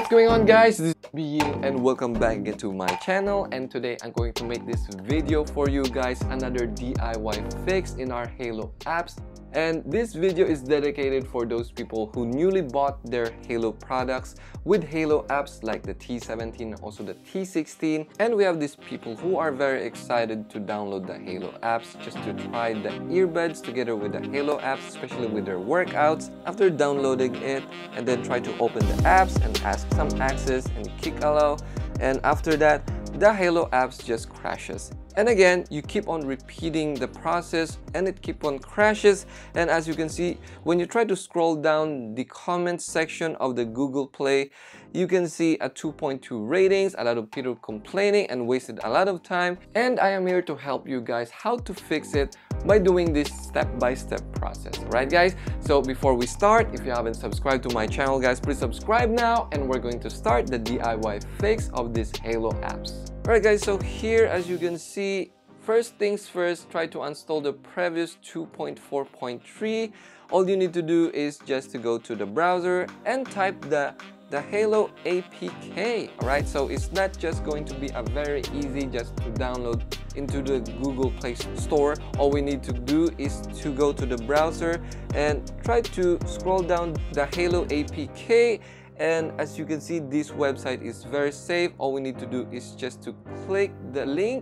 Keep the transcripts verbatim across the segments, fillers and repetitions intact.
going on, guys? This is Being and welcome back again to my channel, and today I'm going to make this video for you guys, another D I Y fix in our Halo apps. And this video is dedicated for those people who newly bought their Halo products with Halo apps like the T seventeen, also the T sixteen. And we have these people who are very excited to download the Halo apps just to try the earbuds together with the Halo apps, especially with their workouts. After downloading it, and then try to open the apps and ask some access and click allow. And after that, the Halo apps just crashes. And again, you keep on repeating the process and it keep on crashes. And as you can see, when you try to scroll down the comments section of the Google Play, you can see a two point two ratings, a lot of people complaining and wasted a lot of time. And I am here to help you guys how to fix it by doing this step-by-step process, right guys? So before we start, if you haven't subscribed to my channel, guys, please subscribe now, and we're going to start the D I Y fix of this Halo apps. Alright guys, so here as you can see, first things first, try to install the previous two point four point three. All you need to do is just to go to the browser and type the the Halo A P K. Alright, so it's not just going to be a very easy just to download into the Google Play Store. All we need to do is to go to the browser and try to scroll down the Halo A P K. And as you can see, this website is very safe. All we need to do is just to click the link.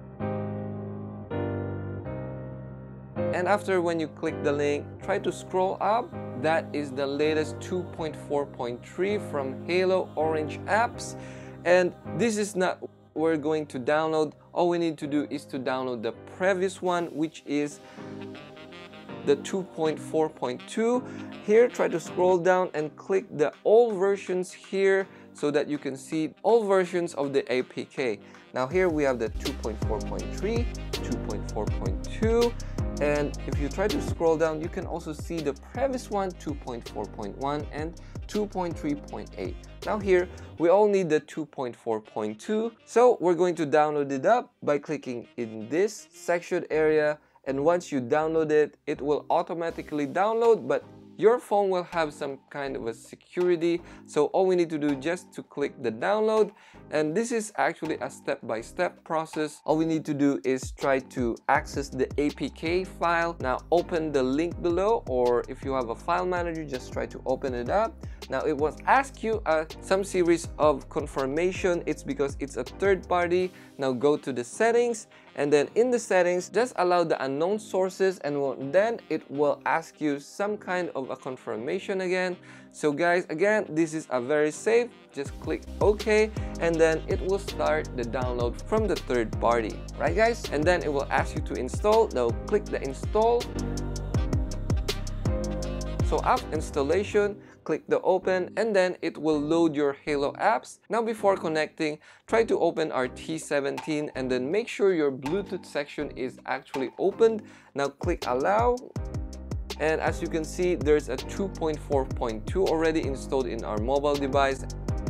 And after when you click the link, try to scroll up. That is the latest two point four point three from Halo Orange apps. And this is not what we're going to download. All we need to do is to download the previous one, which is the two point four point two. Here, try to scroll down and click the all versions here so that you can see all versions of the A P K. Now here we have the two point four point three, two point four point two, and if you try to scroll down, you can also see the previous one, two point four point one and two point three point eight. Now here, we all need the two point four point two, so we're going to download it up by clicking in this section area. And once you download it, it will automatically download, but your phone will have some kind of a security. So all we need to do is just to click the download. And this is actually a step-by-step process. All we need to do is try to access the A P K file. Now open the link below, or if you have a file manager, just try to open it up. Now it will ask you uh, some series of confirmation. It's because it's a third party. Now go to the settings, and then in the settings, just allow the unknown sources, and then it will ask you some kind of a confirmation again. So guys, again, this is a very safe. Just click OK, and then it will start the download from the third party, right guys? And then it will ask you to install. Now click the install. So after installation, click the open, and then it will load your Halo apps. Now before connecting, try to open our T seventeen and then make sure your Bluetooth section is actually opened. Now click allow. And as you can see, there's a two point four point two already installed in our mobile device.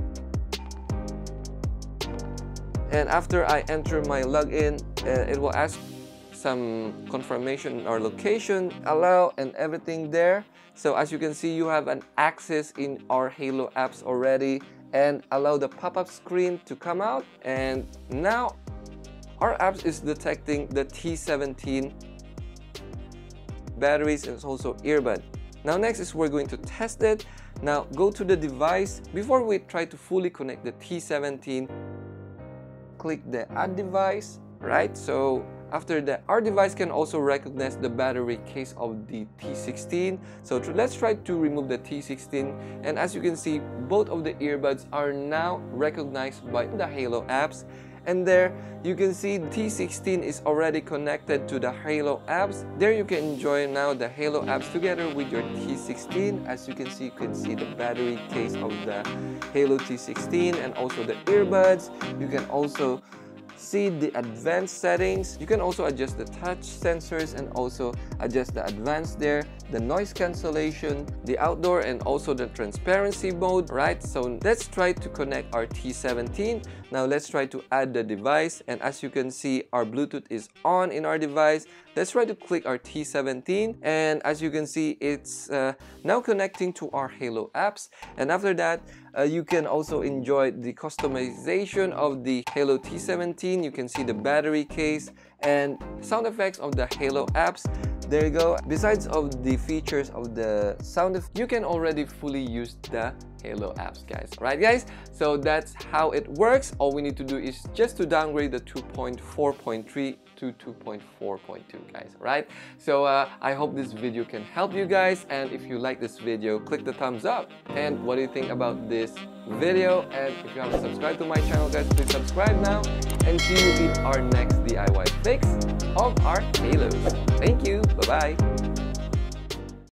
And after I enter my login, uh, it will ask some confirmation or location, allow, and everything there. So as you can see, you have an access in our Halo apps already, and allow the pop-up screen to come out. And now our apps is detecting the T seventeen batteries and also earbud. Now next is we're going to test it. Now go to the device. Before we try to fully connect the T seventeen, click the add device, right? So after that, our device can also recognize the battery case of the T sixteen. So let's try to remove the T sixteen. And as you can see, both of the earbuds are now recognized by the Halo apps. And there you can see T sixteen is already connected to the Halo apps. There you can enjoy now the Halo apps together with your T sixteen. As you can see, you can see the battery case of the Halo T sixteen and also the earbuds. You can also see the advanced settings. You can also adjust the touch sensors and also adjust the advanced there, the noise cancellation, the outdoor, and also the transparency mode, right? So let's try to connect our T seventeen. Now let's try to add the device, and as you can see, our Bluetooth is on in our device. Let's try to click our T seventeen, and as you can see, it's uh, now connecting to our Halo apps. And after that, uh, you can also enjoy the customization of the Halo T seventeen. You can see the battery case and sound effects of the Halo apps. There you go. Besides of the features of the sound effects, you can already fully use the Halo apps, guys. Right, guys? So that's how it works. All we need to do is just to downgrade the two point four point three to two point four point two, guys. Right? So uh, I hope this video can help you guys, and if you like this video, click the thumbs up. And what do you think about this video? And if you haven't subscribed to my channel, guys, please subscribe now, and see you in our next D I Y fix of our Halos. Thank you. Bye bye.